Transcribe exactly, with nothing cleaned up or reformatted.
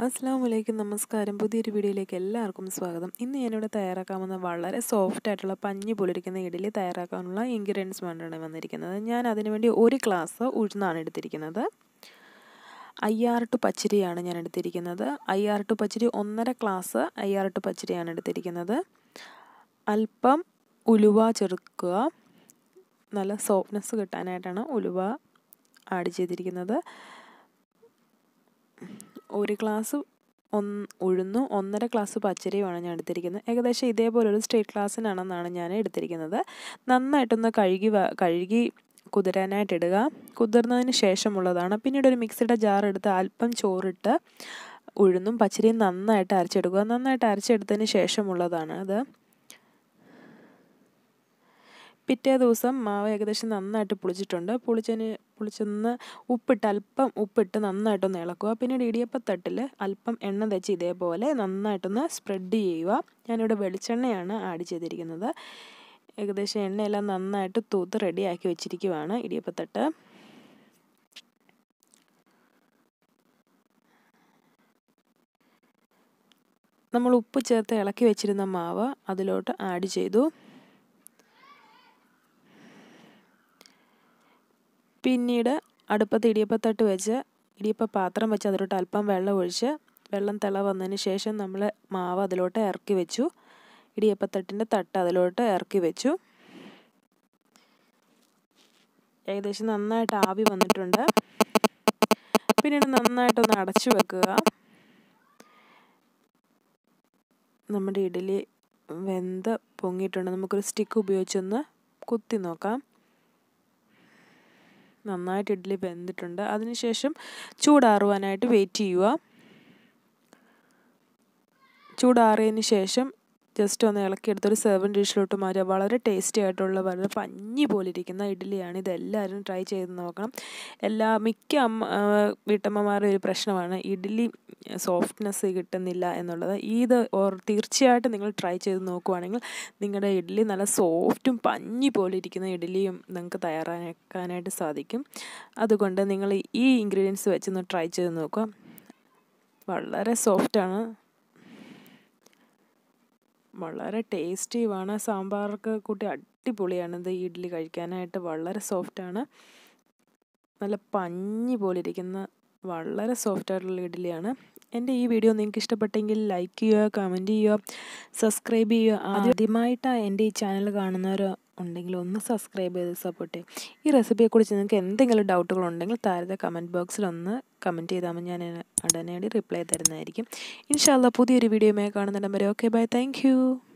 അസ്സലാമു നമസ്കാരം. പുതിയൊരു വീഡിയോയിലേക്ക് എല്ലാവർക്കും സ്വാഗതം. ഇന്ന് ഞാനിവിടെ തയ്യാറാക്കാവുന്ന വളരെ സോഫ്റ്റ് ആയിട്ടുള്ള പഞ്ഞി പോലിരിക്കുന്ന ഇഡ്ഡലി തയ്യാറാക്കാനുള്ള ഇൻഗ്രീഡിയൻസ് കൊണ്ടാണ് വന്നിരിക്കുന്നത്. ഞാൻ അതിനുവേണ്ടി ഒരു ഗ്ലാസ് ഉഴുന്നാണ് എടുത്തിരിക്കുന്നത്. അയ്യാറട്ട് പച്ചരിയാണ് ഞാൻ എടുത്തിരിക്കുന്നത്. അയ്യാറട്ട് പച്ചരി ഒന്നര ഗ്ലാസ് അയ്യാറട്ട് പച്ചരിയാണ് എടുത്തിരിക്കുന്നത്. അല്പം ഉലുവ ചേർക്കുക. നല്ല സോഫ്റ്റ്നെസ് കിട്ടാനായിട്ടാണ് ഉലുവ ആഡ് ചെയ്തിരിക്കുന്നത്. ഒരു ഗ്ലാസ് ഒന്ന് ഉഴുന്നും ഒന്നര ഗ്ലാസ് പച്ചരിയുമാണ് ഞാൻ എടുത്തിരിക്കുന്നത്. ഏകദേശം ഇതേപോലെ ഒരു സ്റ്റേറ്റ് ക്ലാസ്സിനാണെന്നാണ് ഞാൻ എടുത്തിരിക്കുന്നത്. നന്നായിട്ടൊന്ന് കഴുകി കഴുകി കുതിരാനായിട്ട് ഇടുക. കുതിർന്നതിന് ശേഷമുള്ളതാണ്. പിന്നീട് ഒരു മിക്സിയുടെ ജാർ എടുത്ത് അല്പം ചോറിട്ട് ഉഴുന്നും പച്ചരിയും നന്നായിട്ട് അരച്ചെടുക്കുക. നന്നായിട്ട് അരച്ചെടുത്തതിന് ശേഷമുള്ളതാണ് അത്. പിറ്റേ ദിവസം മാവ് ഏകദേശം നന്നായിട്ട് പുളിച്ചിട്ടുണ്ട്. പുളിച്ചതിന് പുളിച്ചൊന്ന് ഉപ്പിട്ട് അല്പം ഉപ്പിട്ട് നന്നായിട്ടൊന്ന് ഇളക്കുക. പിന്നീട് ഇടിയപ്പത്തട്ടിൽ അല്പം എണ്ണ തേച്ച് ഇതേപോലെ നന്നായിട്ടൊന്ന് സ്പ്രെഡ് ചെയ്യുക. ഞാനിവിടെ വെളിച്ചെണ്ണയാണ് ആഡ് ചെയ്തിരിക്കുന്നത്. ഏകദേശം എണ്ണയെല്ലാം നന്നായിട്ട് തൂത്ത് റെഡിയാക്കി വെച്ചിരിക്കുവാണ് ഇടിയപ്പത്തട്ട്. നമ്മൾ ഉപ്പ് ചേർത്ത് ഇളക്കി വെച്ചിരുന്ന മാവ് അതിലോട്ട് ആഡ് ചെയ്തു. പിന്നീട് അടുപ്പത്ത് ഇടിയപ്പത്തട്ട് വെച്ച് ഇടിയപ്പ പാത്രം വെച്ച് അതിലോട്ട് അല്പം വെള്ളം ഒഴിച്ച് വെള്ളം തിള വന്നതിന് ശേഷം നമ്മൾ മാവ് അതിലോട്ട് ഇറക്കി വെച്ചു. ഇടിയപ്പത്തട്ടിൻ്റെ തട്ട് അതിലോട്ട് ഇറക്കി വെച്ചു. ഏകദേശം നന്നായിട്ട് ആവി വന്നിട്ടുണ്ട്. പിന്നീട് നന്നായിട്ടൊന്ന് അടച്ചു വെക്കുക. നമ്മുടെ ഇഡ്ഡലി വെന്ത് പൊങ്ങിയിട്ടുണ്ട്. നമുക്കൊരു സ്റ്റിക്ക് ഉപയോഗിച്ചൊന്ന് കുത്തി നോക്കാം. നന്നായിട്ട് ഇഡ്ഡലി വെന്തിട്ടുണ്ട്. അതിനുശേഷം ചൂടാറുവാനായിട്ട് വെയിറ്റ് ചെയ്യുക. ചൂടാറിയതിന് ശേഷം ജസ്റ്റ് ഒന്ന് ഇളക്കിയെടുത്തൊരു സെർവിങ് ഡിഷിലോട്ട് മാറ്റുക. വളരെ ടേസ്റ്റി ആയിട്ടുള്ള വളരെ പഞ്ഞി പോലെ ഇരിക്കുന്ന ഇഡ്ഡലിയാണ്. ഇതെല്ലാവരും ട്രൈ ചെയ്ത് നോക്കണം. എല്ലാ മിക്ക അമ്മ വീട്ടമ്മമാരുടെ ഒരു പ്രശ്നമാണ് ഇഡ്ഡലി സോഫ്റ്റ്നെസ് കിട്ടുന്നില്ല എന്നുള്ളത്. ഇത് ഓർ തീർച്ചയായിട്ടും നിങ്ങൾ ട്രൈ ചെയ്ത് നോക്കുവാണെങ്കിൽ നിങ്ങളുടെ ഇഡ്ഡലി നല്ല സോഫ്റ്റും പഞ്ഞി പോലെ ഇരിക്കുന്ന ഇഡ്ഡലിയും നിങ്ങൾക്ക് തയ്യാറാക്കാനായിട്ട് സാധിക്കും. അതുകൊണ്ട് നിങ്ങൾ ഈ ഇൻഗ്രീഡിയൻസ് വെച്ചൊന്ന് ട്രൈ ചെയ്ത് നോക്കുക. വളരെ സോഫ്റ്റാണ്, വളരെ ടേസ്റ്റിയുമാണ്. സാമ്പാറൊക്കെ കൂട്ടി അടിപൊളിയാണ്. ഇത് ഇഡ്ഡലി കഴിക്കാനായിട്ട് വളരെ സോഫ്റ്റാണ്. നല്ല പഞ്ഞി പോലെ ഇരിക്കുന്ന വളരെ സോഫ്റ്റായിട്ടുള്ള ഇഡ്ഡലിയാണ്. എൻ്റെ ഈ വീഡിയോ നിങ്ങൾക്ക് ഇഷ്ടപ്പെട്ടെങ്കിൽ ലൈക്ക് ചെയ്യുക, കമൻറ്റ് ചെയ്യുക, സബ്സ്ക്രൈബ് ചെയ്യുക. ആദ്യമായിട്ടാണ് എൻ്റെ ഈ ചാനൽ കാണുന്നവർ ഉണ്ടെങ്കിൽ ഒന്ന് സബ്സ്ക്രൈബ് ചെയ്ത് സപ്പോർട്ട് ചെയ്യും. ഈ റെസിപ്പിയെക്കുറിച്ച് നിങ്ങൾക്ക് എന്തെങ്കിലും ഡൗട്ടുകളുണ്ടെങ്കിൽ താഴത്തെ കമൻറ്റ് ബോക്സിൽ ഒന്ന് കമൻറ്റ് ചെയ്താൽ മതി. ഞാൻ ഉടനടി റിപ്ലൈ തരുന്നതായിരിക്കും. ഇൻഷാ അല്ലാഹ് പുതിയൊരു വീഡിയോയുമായി കാണുന്നിടം വരെ ഓക്കെ ബൈ. Thank you.